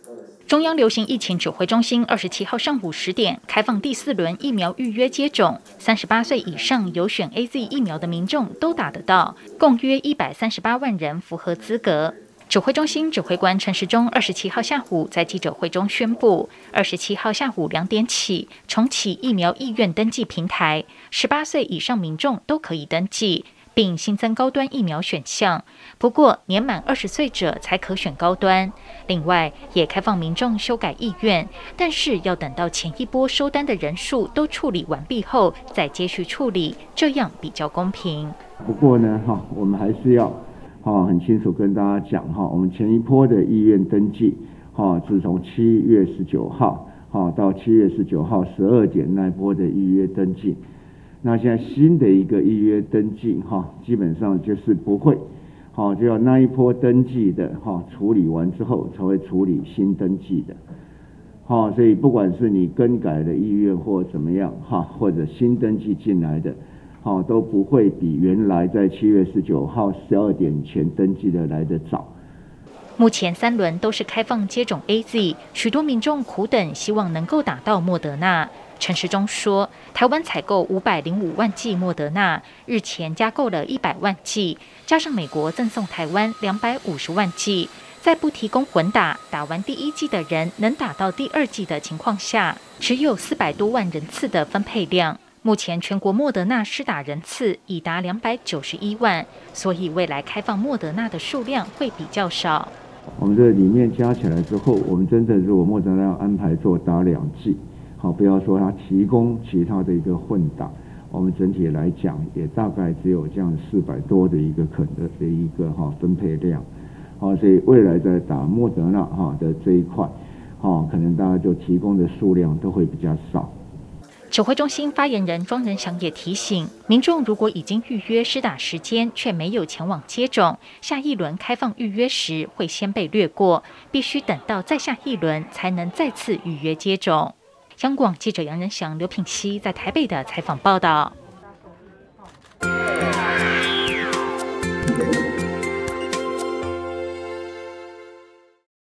中央流行疫情指挥中心27号上午10点开放第4轮疫苗预约接种，38岁以上有选 AZ 疫苗的民众都打得到，共约138万人符合资格。指挥中心指挥官陈时中27号下午在记者会中宣布，27号下午2点起重启疫苗意愿登记平台，18岁以上民众都可以登记，并新增高端疫苗选项，不过年满20岁者才可选高端。另外，也开放民众修改意愿，但是要等到前一波收单的人数都处理完毕后，再接续处理，这样比较公平。 不过呢，我们还是要很清楚跟大家讲我们前一波的意愿登记自从7月19号到7月19号12点那一波的预约登记。那现在新的一个预约登记基本上就是不会就要那一波登记的处理完之后才会处理新登记的所以不管是你更改的意愿或怎么样或者新登记进来的都不会比原来在7月19号12点前登记的来得早。 目前3轮都是开放接种 AZ， 许多民众苦等，希望能够打到莫德纳。陈时中说，台湾采购505万剂莫德纳，日前加购了100万剂，加上美国赠送台湾250万剂，在不提供混打，打完第1剂的人能打到第2剂的情况下，只有400多万人次的分配量。目前全国莫德纳施打人次已达291万，所以未来开放莫德纳的数量会比较少。 我们这里面加起来之后，我们真的如果莫德纳安排做打2剂，不要说它提供其他的一个混打，我们整体来讲也大概只有这样400多的一个可能的一个分配量，所以未来在打莫德纳的这一块，可能大家就提供的数量都会比较少。 指挥中心发言人庄仁祥也提醒，民众如果已经预约施打时间却没有前往接种，下一轮开放预约时会先被略过，必须等到再下一轮才能再次预约接种。央广记者杨仁祥、刘品熙在台北的采访报道。